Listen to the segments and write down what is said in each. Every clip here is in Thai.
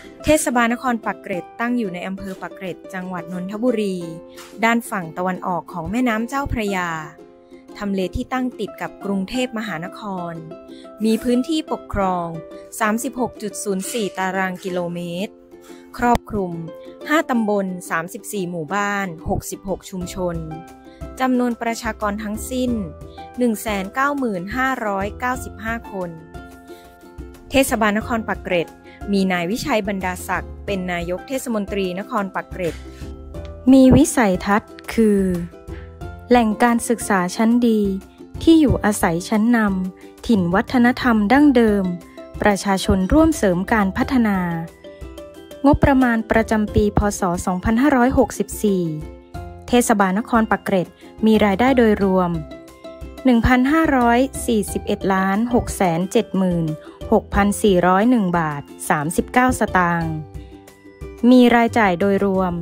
เทศบาลนครปากเกร็ดตั้งอยู่ในอำเภอปากเกร็ดจังหวัดนนทบุรีด้านฝั่งตะวันออกของแม่น้ำเจ้าพระยาทำเลที่ตั้งติดกับกรุงเทพมหานครมีพื้นที่ปกครอง 36.04 ตารางกิโลเมตรครอบคลุม5ตำบล34หมู่บ้าน66ชุมชนจำนวนประชากรทั้งสิ้น 195,595 คนเทศบาลนครปากเกร็ดมีนายวิชัยบรรดาศักดิ์เป็นนายกเทศมนตรีนครปากเกร็ดมีวิสัยทัศน์คือแหล่งการศึกษาชั้นดีที่อยู่อาศัยชั้นนำถิ่นวัฒนธรรมดั้งเดิมประชาชนร่วมเสริมการพัฒนางบประมาณประจำปีพ.ศ. 2564เทศบาลนครปากเกร็ดมีรายได้โดยรวม 1,541,676,401 บาท 39 สตางค์มีรายจ่ายโดยรวม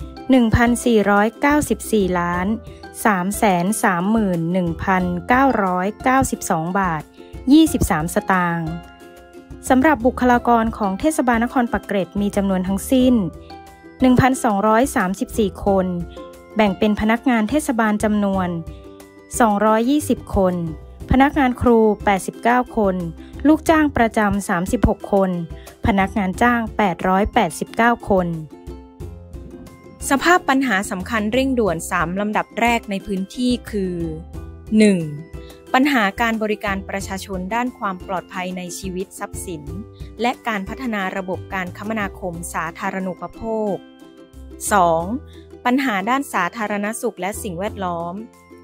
1,494,331,992 บาท 23 สตางค์สำหรับบุคลากรของเทศบาลนครปากเกร็ดมีจำนวนทั้งสิ้น 1,234 คนแบ่งเป็นพนักงานเทศบาลจำนวน220 คนพนักงานครู89คนลูกจ้างประจำ36คนพนักงานจ้าง889คนสภาพปัญหาสำคัญเร่งด่วน3ลำดับแรกในพื้นที่คือ 1. ปัญหาการบริการประชาชนด้านความปลอดภัยในชีวิตทรัพย์สินและการพัฒนาระบบการคมนาคมสาธารณูปโภค 2. ปัญหาด้านสาธารณสุขและสิ่งแวดล้อม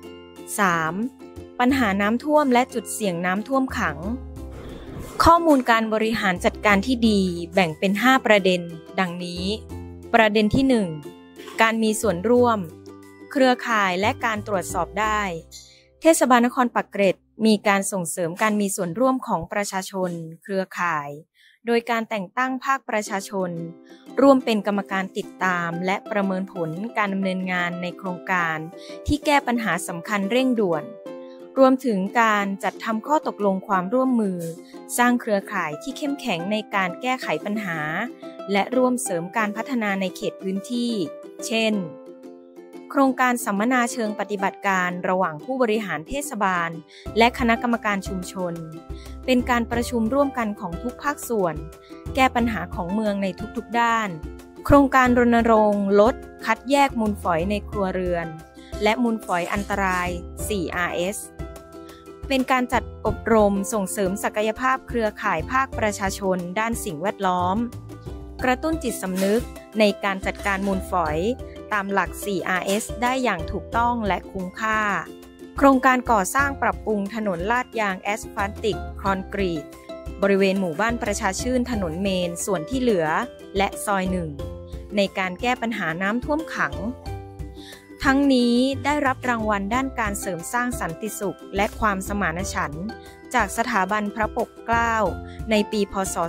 3. ปัญหาน้ำท่วมและจุดเสี่ยงน้ำท่วมขังข้อมูลการบริหารจัดการที่ดีแบ่งเป็น5ประเด็นดังนี้ประเด็นที่ 1 การมีส่วนร่วมเครือข่ายและการตรวจสอบได้เทศบาลนครปากเกร็ดมีการส่งเสริมการมีส่วนร่วมของประชาชนเครือข่ายโดยการแต่งตั้งภาคประชาชนร่วมเป็นกรรมการติดตามและประเมินผลการดำเนินงานในโครงการที่แก้ปัญหาสำคัญเร่งด่วนรวมถึงการจัดทำข้อตกลงความร่วมมือสร้างเครือข่ายที่เข้มแข็งในการแก้ไขปัญหาและร่วมเสริมการพัฒนาในเขตพื้นที่เช่นโครงการสัมมนาเชิงปฏิบัติการระหว่างผู้บริหารเทศบาลและคณะกรรมการชุมชนเป็นการประชุมร่วมกันของทุกภาคส่วนแก้ปัญหาของเมืองในทุกๆด้านโครงการรณรงค์ลดคัดแยกมูลฝอยในครัวเรือนและมูลฝอยอันตราย 4RS เป็นการจัดอบรมส่งเสริมศักยภาพเครือข่ายภาคประชาชนด้านสิ่งแวดล้อมกระตุ้นจิตสำนึกในการจัดการมูลฝอยตามหลัก 4RS ได้อย่างถูกต้องและคุ้มค่าโครงการก่อสร้างปรับปรุงถนนลาดยางแอสฟัลติกคอนกรีตบริเวณหมู่บ้านประชาชื่นถนนเมนส่วนที่เหลือและซอย1ในการแก้ปัญหาน้ำท่วมขังทั้งนี้ได้รับรางวัลด้านการเสริมสร้างสันติสุขและความสมานฉันท์จากสถาบันพระปกเกล้าในปีพ.ศ.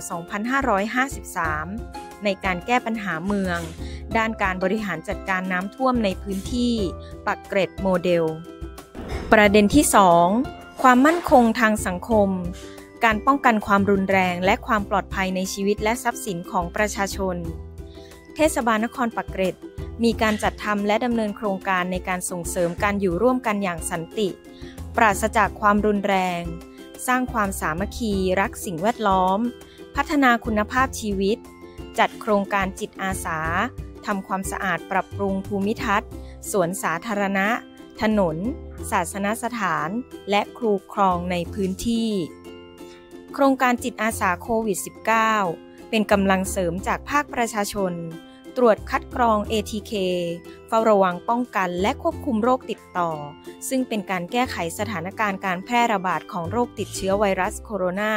2553ในการแก้ปัญหาเมืองด้านการบริหารจัดการน้ำท่วมในพื้นที่ปากเกร็ดโมเดลประเด็นที่ 2 ความมั่นคงทางสังคมการป้องกันความรุนแรงและความปลอดภัยในชีวิตและทรัพย์สินของประชาชนเทศบาลนครปากเกร็ดมีการจัดทำและดำเนินโครงการในการส่งเสริมการอยู่ร่วมกันอย่างสันติปราศจากความรุนแรงสร้างความสามัคคีรักสิ่งแวดล้อมพัฒนาคุณภาพชีวิตจัดโครงการจิตอาสาทำความสะอาดปรับปรุงภูมิทัศน์สวนสาธารณะถนนศาสนสถานและครูครองในพื้นที่โครงการจิตอาสาโควิด -19 เป็นกำลังเสริมจากภาคประชาชนตรวจคัดกรอง ATK เฝ้าระวังป้องกันและควบคุมโรคติดต่อซึ่งเป็นการแก้ไขสถานการณ์การแพร่ระบาดของโรคติดเชื้อไวรัสโคโรนา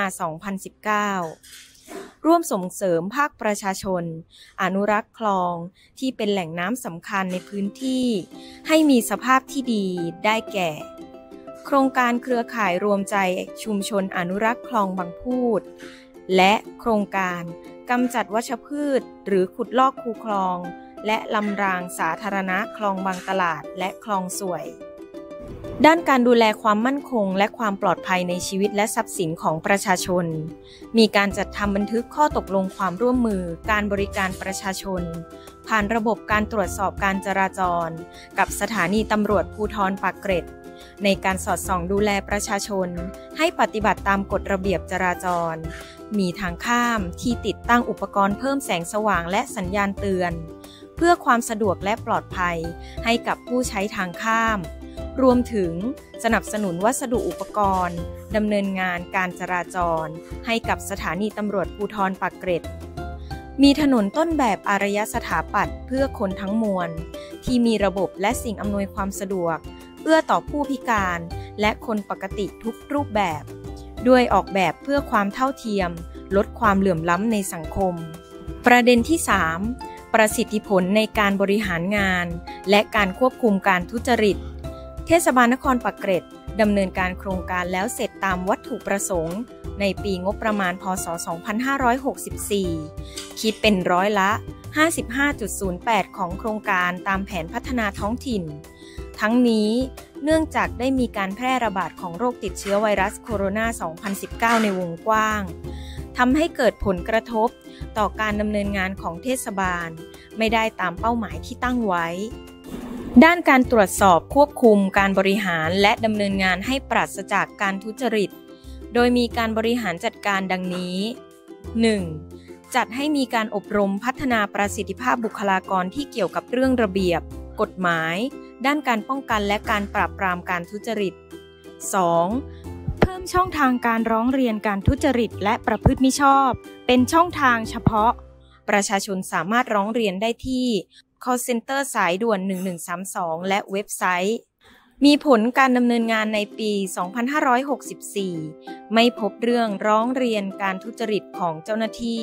2019 ร่วมส่งเสริมภาคประชาชนอนุรักษ์คลองที่เป็นแหล่งน้ำสำคัญในพื้นที่ให้มีสภาพที่ดีได้แก่โครงการเครือข่ายรวมใจชุมชนอนุรักษ์คลองบางพูดและโครงการกำจัดวัชพืชหรือขุดลอกคูคลองและลำรางสาธารณะคลองบางตลาดและคลองสวยด้านการดูแลความมั่นคงและความปลอดภัยในชีวิตและทรัพย์สินของประชาชนมีการจัดทำบันทึกข้อตกลงความร่วมมือการบริการประชาชนผ่านระบบการตรวจสอบการจราจรกับสถานีตำรวจภูธรปากเกร็ดในการสอดส่องดูแลประชาชนให้ปฏิบัติตามกฎระเบียบจราจรมีทางข้ามที่ติดตั้งอุปกรณ์เพิ่มแสงสว่างและสัญญาณเตือนเพื่อความสะดวกและปลอดภัยให้กับผู้ใช้ทางข้ามรวมถึงสนับสนุนวัสดุอุปกรณ์ดำเนินงานการจราจรให้กับสถานีตำรวจภูธรปากเกร็ดมีถนนต้นแบบอารยสถาปัตย์เพื่อคนทั้งมวลที่มีระบบและสิ่งอำนวยความสะดวกเอื้อต่อผู้พิการและคนปกติทุกรูปแบบด้วยออกแบบเพื่อความเท่าเทียมลดความเหลื่อมล้ำในสังคมประเด็นที่ 3 ประสิทธิผลในการบริหารงานและการควบคุมการทุจริตเทศบาลนครปากเกร็ดดำเนินการโครงการแล้วเสร็จตามวัตถุประสงค์ในปีงบประมาณพ.ศ. 2564คิดเป็นร้อยละ 55.08 ของโครงการตามแผนพัฒนาท้องถิ่นทั้งนี้เนื่องจากได้มีการแพร่ระบาดของโรคติดเชื้อไวรัสโคโรนา 2019 ในวงกว้างทำให้เกิดผลกระทบต่อการดำเนินงานของเทศบาลไม่ได้ตามเป้าหมายที่ตั้งไว้ด้านการตรวจสอบควบคุมการบริหารและดำเนินงานให้ปราศจากการทุจริตโดยมีการบริหารจัดการดังนี้ 1. จัดให้มีการอบรมพัฒนาประสิทธิภาพบุคลากรที่เกี่ยวกับเรื่องระเบียบกฎหมายด้านการป้องกันและการปราบปรามการทุจริต 2. เพิ่มช่องทางการร้องเรียนการทุจริตและประพฤติมิชอบเป็นช่องทางเฉพาะประชาชนสามารถร้องเรียนได้ที่ call center สายด่วน 1132 และเว็บไซต์มีผลการดำเนินงานในปี 2564 ไม่พบเรื่องร้องเรียนการทุจริตของเจ้าหน้าที่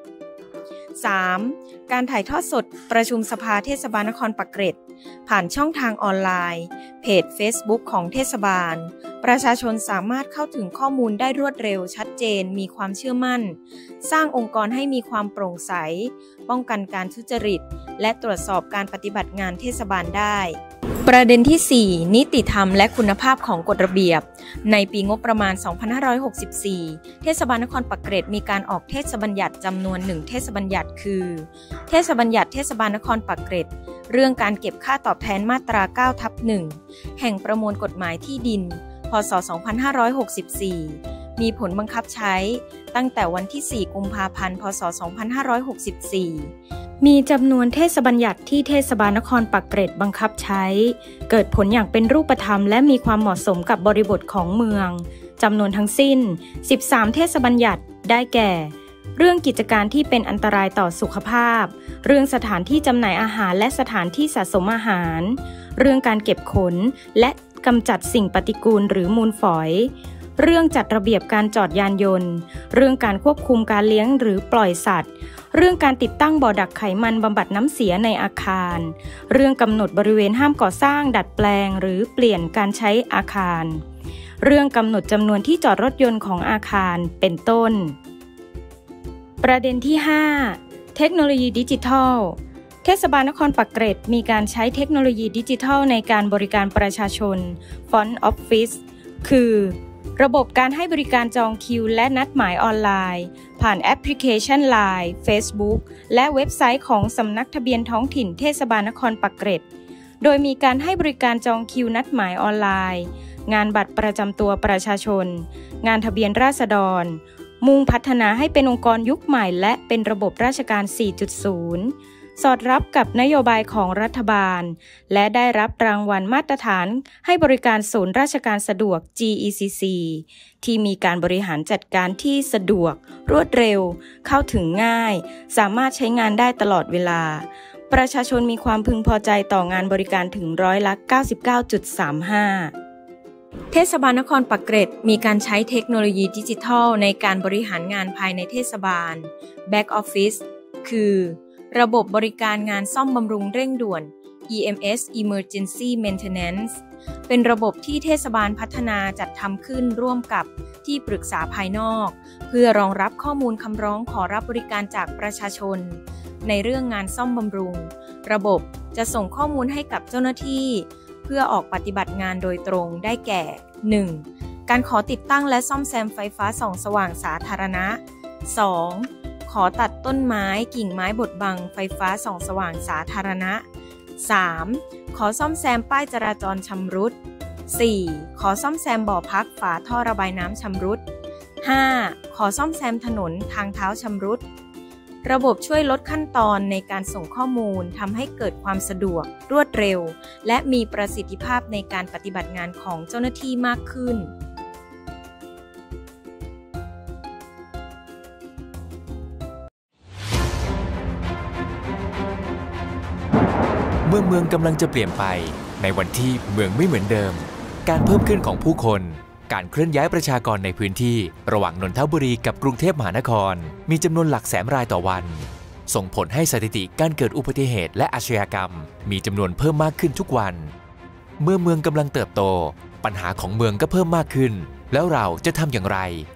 3. การถ่ายทอดสดประชุมสภาเทศบาลนครปากเกร็ดผ่านช่องทางออนไลน์เพจ Facebook ของเทศบาลประชาชนสามารถเข้าถึงข้อมูลได้รวดเร็วชัดเจนมีความเชื่อมั่นสร้างองค์กรให้มีความโปร่งใสป้องกันการทุจริตและตรวจสอบการปฏิบัติงานเทศบาลได้ประเด็นที่ 4 นิติธรรมและคุณภาพของกฎระเบียบในปีงบประมาณ 2564 เทศบาลนครปากเกร็ดมีการออกเทศบัญญัติจำนวน1เทศบัญญัติคือเทศบัญญัติเทศบาลนครปากเกร็ดเรื่องการเก็บค่าตอบแทนมาตรา 9/1 แห่งประมวลกฎหมายที่ดิน พ.ศ. 2564 มีผลบังคับใช้ตั้งแต่วันที่ 4 กุมภาพันธ์ พ.ศ. 2564 มีจำนวนเทศบัญญัติที่เทศบาลนครปากเกร็ดบังคับใช้เกิดผลอย่างเป็นรูปธรรมและมีความเหมาะสมกับบริบทของเมืองจำนวนทั้งสิ้น 13 เทศบัญญัติได้แก่เรื่องกิจการที่เป็นอันตรายต่อสุขภาพเรื่องสถานที่จำหน่ายอาหารและสถานที่สะสมอาหารเรื่องการเก็บขนและกำจัดสิ่งปฏิกูลหรือมูลฝอยเรื่องจัดระเบียบการจอดยานยนต์เรื่องการควบคุมการเลี้ยงหรือปล่อยสัตว์เรื่องการติดตั้งบ่อดักไขมันบำบัดน้ำเสียในอาคารเรื่องกำหนดบริเวณห้ามก่อสร้างดัดแปลงหรือเปลี่ยนการใช้อาคารเรื่องกำหนดจำนวนที่จอดรถยนต์ของอาคารเป็นต้นประเด็นที่ 5 เทคโนโลยีดิจิทัลเทศบาลนครปากเกร็ดมีการใช้เทคโนโลยีดิจิทัลในการบริการประชาชน Front Office คือระบบการให้บริการจองคิวและนัดหมายออนไลน์ผ่านแอปพลิเคชัน LINE Facebook และเว็บไซต์ของสำนักทะเบียนท้องถิ่นเทศบาลนครปากเกร็ดโดยมีการให้บริการจองคิวนัดหมายออนไลน์งานบัตรประจำตัวประชาชนงานทะเบียนราษฎรมุ่งพัฒนาให้เป็นองค์กรยุคใหม่และเป็นระบบราชการ 4.0 สอดรับกับนโยบายของรัฐบาลและได้รับรางวัลมาตรฐานให้บริการศูนย์ราชการสะดวก GECC ที่มีการบริหารจัดการที่สะดวกรวดเร็วเข้าถึงง่ายสามารถใช้งานได้ตลอดเวลาประชาชนมีความพึงพอใจต่องานบริการถึงร้อยละ 99.35 เทศบาลนครปากเกร็ดมีการใช้เทคโนโลยีดิจิทัลในการบริหารงานภายในเทศบาล Back Office คือระบบบริการงานซ่อมบำรุงเร่งด่วน EMS Emergency Maintenance เป็นระบบที่เทศบาลพัฒนาจัดทำขึ้นร่วมกับที่ปรึกษาภายนอกเพื่อรองรับข้อมูลคำร้องขอรับบริการจากประชาชนในเรื่องงานซ่อมบำรุงระบบจะส่งข้อมูลให้กับเจ้าหน้าที่พื่อออกปฏิบัติงานโดยตรงได้แก่ 1. การขอติดตั้งและซ่อมแซมไฟฟ้าส่องสว่างสาธารณะ 2. ขอตัดต้นไม้กิ่งไม้บดบังไฟฟ้าส่องสว่างสาธารณะ 3. ขอซ่อมแซมป้ายจราจรชำรุด 4. ขอซ่อมแซมบ่อพักฝาท่อระบายน้ำชำรุด 5. ขอซ่อมแซมถนนทางเท้าชำรุดระบบช่วยลดขั้นตอนในการส่งข้อมูลทำให้เกิดความสะดวกรวดเร็วและมีประสิทธิภาพในการปฏิบัติงานของเจ้าหน้าที่มากขึ้นเมื่อเมืองกำลังจะเปลี่ยนไปในวันที่เมืองไม่เหมือนเดิมการเพิ่มขึ้นของผู้คนการเคลื่อนย้ายประชากรในพื้นที่ระหว่างนนทบุรีกับกรุงเทพมหานครมีจำนวนหลักแสนรายต่อวันส่งผลให้สถิติการเกิดอุบัติเหตุและอาชญากรรมมีจำนวนเพิ่มมากขึ้นทุกวันเมื่อเมืองกำลังเติบโตปัญหาของเมืองก็เพิ่มมากขึ้นแล้วเราจะทำอย่างไร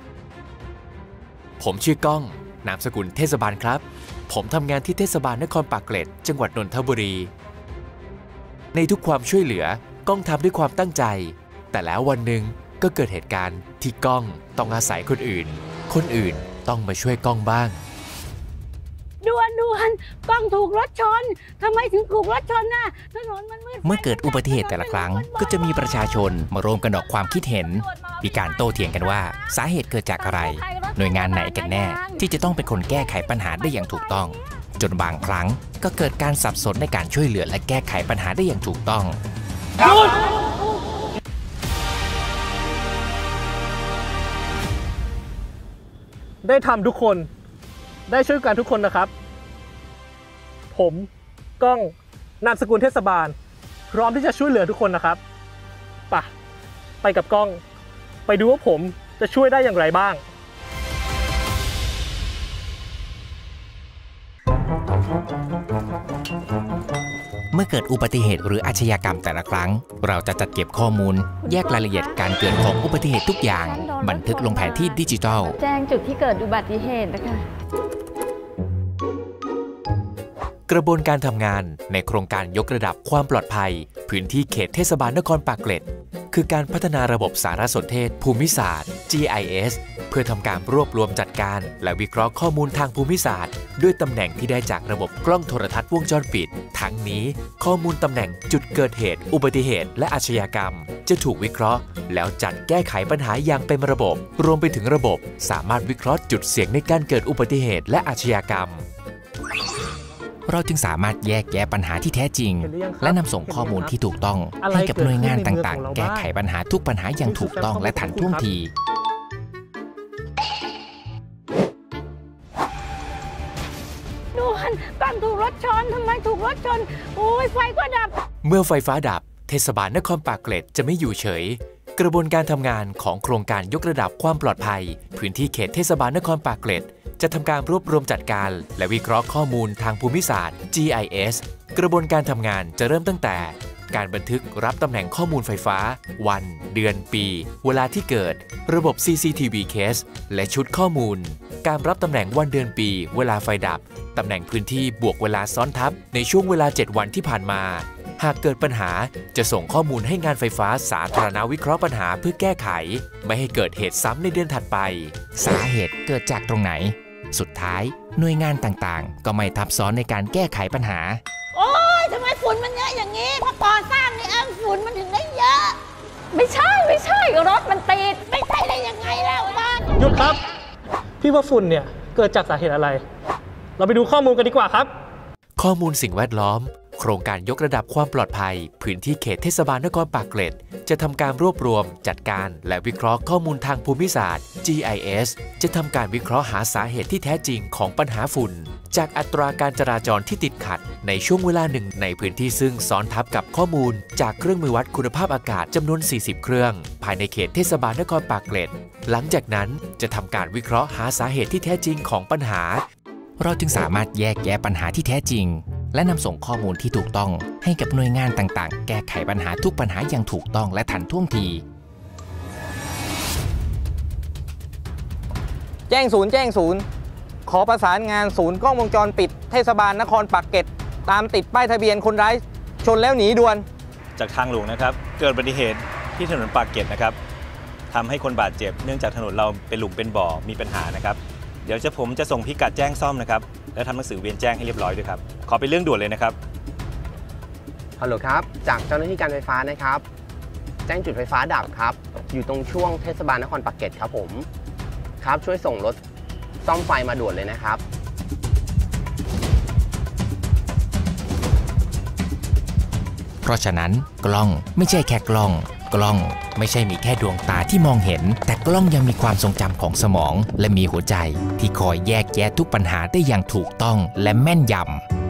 ผมชื่อก้องนามสกุลเทศบาลครับผมทำงานที่เทศบาลนครปากเกร็ดจังหวัดนนทบุรีในทุกความช่วยเหลือก้องทำด้วยความตั้งใจแต่แล้ววันหนึ่งก็เกิดเหตุการณ์ที่ก้องต้องอาศัยคนอื่นต้องมาช่วยก้องบ้างด่วนก้องถูกรถชนทำไมถึงถูกรถชนน่ะถนนมันมืดเมื่อเกิดอุบัติเหตุแต่ละครั้งก็จะมีประชาชนมารวมกันออกความคิดเห็นมีการโต้เถียงกันว่าสาเหตุเกิดจากอะไรหน่วยงานไหนกันแน่ที่จะต้องเป็นคนแก้ไขปัญหาได้อย่างถูกต้องจนบางครั้งก็เกิดการสับสนในการช่วยเหลือและแก้ไขปัญหาได้อย่างถูกต้องได้ทำทุกคนได้ช่วยกันทุกคนนะครับผมก้องนามสกุลเทศบาลพร้อมที่จะช่วยเหลือทุกคนนะครับไปกับก้องไปดูว่าผมจะช่วยได้อย่างไรบ้างเมื่อเกิดอุบัติเหตุหรืออาชญากรรมแต่ละครั้งเราจะจัดเก็บข้อมูลแยกรายละเอียดการเกิดของอุบัติเหตุทุกอย่างบันทึกลงแผนที่ดิจิทัลแจ้งจุดที่เกิดอุบัติเหตุนะคะกระบวนการทำงานในโครงการยกระดับความปลอดภัยพื้นที่เขตเทศบาลนครปากเกร็ดคือการพัฒนาระบบสารสนเทศภูมิศาสตร์ GIS เพื่อทำการรวบรวมจัดการและวิเคราะห์ข้อมูลทางภูมิศาสตร์ด้วยตำแหน่งที่ได้จากระบบกล้องโทรทัศน์วงจรปิดทั้งนี้ข้อมูลตำแหน่งจุดเกิดเหตุอุบัติเหตุและอาชญากรรมจะถูกวิเคราะห์แล้วจัดแก้ไขปัญหาอย่างเป็นระบบรวมไปถึงระบบสามารถวิเคราะห์จุดเสี่ยงในการเกิดอุบัติเหตุและอาชญากรรมเราจึงสามารถแยกแยะปัญหาที่แท้จริงและนำส่งข้อมูลที่ถูกต้องให้กับหน่วยงานต่างๆแก้ไขปัญหาทุกปัญหาอย่างถูกต้องและทันท่วงทีด่วนก้องถูกรถชนทำไมถูกรถชนโอ้ยไฟก็ดับเมื่อไฟฟ้าดับเทศบาลนครปากเกร็ดจะไม่อยู่เฉยกระบวนการทำงานของโครงการยกระดับความปลอดภัยพื้นที่เขตเทศบาลนครปากเกร็ดจะทำการรวบรวมจัดการและวิเคราะห์ข้อมูลทางภูมิศาสตร์ GIS กระบวนการทำงานจะเริ่มตั้งแต่การบันทึกรับตำแหน่งข้อมูลไฟฟ้าวันเดือนปีเวลาที่เกิดระบบ CCTV Case และชุดข้อมูลการรับตำแหน่งวันเดือนปีเวลาไฟดับตำแหน่งพื้นที่บวกเวลาซ้อนทับในช่วงเวลา7วันที่ผ่านมาหากเกิดปัญหาจะส่งข้อมูลให้งานไฟฟ้าสาธารณวิเคราะห์ปัญหาเพื่อแก้ไขไม่ให้เกิดเหตุซ้ำในเดือนถัดไปสาเหตุเกิดจากตรงไหนสุดท้ายหน่วยงานต่างๆก็ไม่ทับซ้อนในการแก้ไขปัญหาโอ๊ยทำไมฝุ่นมันเยอะอย่างนี้พอก่อสร้างนี่ฝุ่นมันถึงได้เยอะไม่ใช่รถมันติดไม่ใช่ได้ยังไงแล้วบ้านหยุดครับพี่ว่าฝุ่นเนี่ยเกิดจากสาเหตุอะไรเราไปดูข้อมูลกันดีกว่าครับข้อมูลสิ่งแวดล้อมโครงการยกระดับความปลอดภัยพื้นที่เขตเทศบาลนครปากเกร็ดจะทำการรวบรวมจัดการและวิเคราะห์ข้อมูลทางภูมิศาสตร์ GIS จะทำการวิเคราะห์หาสาเหตุที่แท้จริงของปัญหาฝุ่นจากอัตราการจราจรที่ติดขัดในช่วงเวลาหนึ่งในพื้นที่ซึ่งซ้อนทับกับข้อมูลจากเครื่องมือวัดคุณภาพอากาศจำนวน40เครื่องภายในเขตเทศบาลนครปากเกร็ดหลังจากนั้นจะทำการวิเคราะห์หาสาเหตุที่แท้จริงของปัญหาเราจึงสามารถแยกแยะปัญหาที่แท้จริงและนำส่งข้อมูลที่ถูกต้องให้กับหน่วยงานต่างๆแก้ไขปัญหาทุกปัญหาอย่างถูกต้องและทันท่วงทีแจ้งศูนย์ขอประสานงานศูนย์กล้องวงจรปิดเทศบาลนครปากเกร็ดตามติดป้ายทะเบียนคนร้ายชนแล้วหนีด่วนจากทางหลวงนะครับเกิดอุบัติเหตุที่ถนนปากเกร็ดนะครับทำให้คนบาดเจ็บเนื่องจากถนนเราเป็นหลุมเป็นบ่อมีปัญหานะครับเดี๋ยวผมจะส่งพิกัดแจ้งซ่อมนะครับแล้วทำหนังสือเวียนแจ้งให้เรียบร้อยด้วยครับขอเป็นเรื่องด่วนเลยนะครับฮัลโหลครับจากเจ้าหน้าที่การไฟฟ้านะครับแจ้งจุดไฟฟ้าดับครับอยู่ตรงช่วงเทศบาลนครปากเกร็ดครับผมครับช่วยส่งรถซ่อมไฟมาด่วนเลยนะครับเพราะฉะนั้นกล้องไม่ใช่แค่กล้องไม่ใช่มีแค่ดวงตาที่มองเห็นแต่กล้องยังมีความทรงจำของสมองและมีหัวใจที่คอยแยกแยะทุกปัญหาได้อย่างถูกต้องและแม่นยำ